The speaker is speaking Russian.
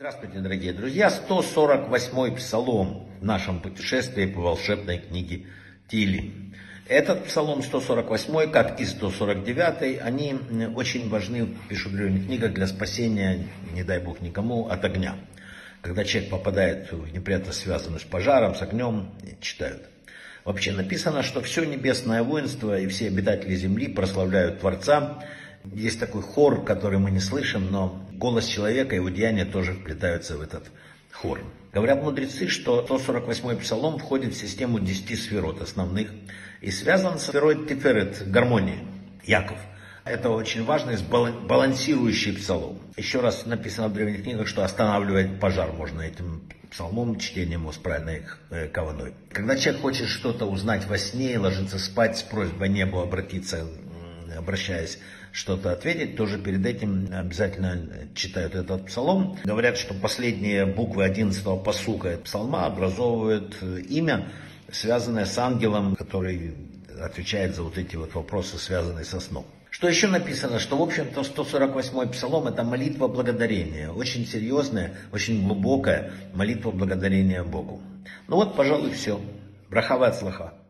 Здравствуйте, дорогие друзья! 148-й псалом в нашем путешествии по волшебной книге Тилим. Этот псалом 148, как и 149, они очень важны, пишут в древних книгах, для спасения, не дай бог никому, от огня. Когда человек попадает в неприятность, связанную с пожаром, с огнем, читают. Вообще написано, что все небесное воинство и все обитатели земли прославляют Творца. Есть такой хор, который мы не слышим, но голос человека и его деяния тоже вплетаются в этот хор. Говорят мудрецы, что 148-й псалом входит в систему 10 сферот основных и связан с сферой Тиферет, гармонии, Яков. Это очень важный балансирующий псалом. Еще раз написано в древних книгах, что останавливать пожар можно этим псалмом, чтением его с правильной каваной. Когда человек хочет что-то узнать во сне и ложится спать с просьбой небу обращаясь что-то ответить, тоже перед этим обязательно читают этот псалом. Говорят, что последние буквы 11-го пасука псалма образовывают имя, связанное с ангелом, который отвечает за вот эти вот вопросы, связанные со сном. Что еще написано, что, в общем-то, 148-й псалом – это молитва благодарения. Очень серьезная, очень глубокая молитва благодарения Богу. Ну вот, пожалуй, все. Браха ва ацлаха.